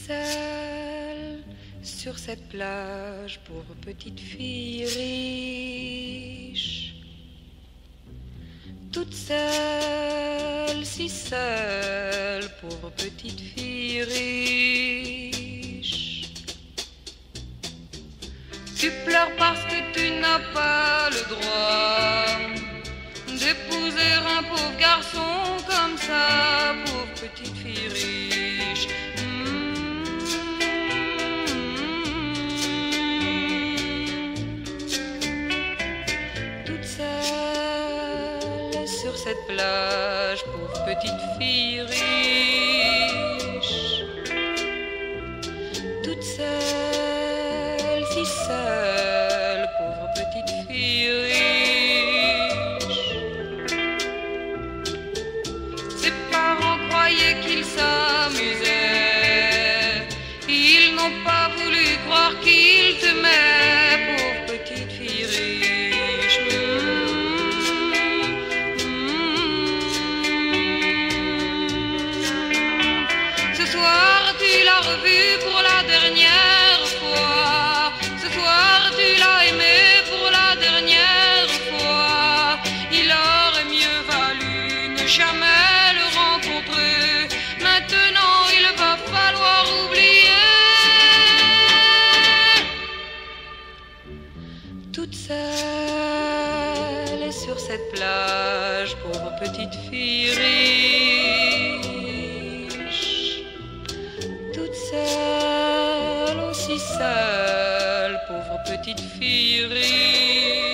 seule sur cette plage, pauvre petite fille riche. Toute seule, si seule, pauvre petite fille riche. Tu pleures parce que tu n'as pas le droit d'épouser un pauvre garçon comme ça, pauvre petite fille riche. Toute seule sur cette plage, pauvre petite fille riche. Toute seule, si seule, pauvre petite fille riche. Ses parents croyaient qu'ils s'amusaient, ils n'ont pas voulu croire qu'ils t'aimaient, pauvre petite fille riche. Ce soir tu l'as revu pour la dernière fois. Ce soir tu l'as aimé pour la dernière fois. Il aurait mieux valu ne jamais le rencontrer. Maintenant il va falloir oublier. Toute seule sur cette plage, pauvre petite fille riche. Toute seule, aussi seule, pauvre petite fille riche.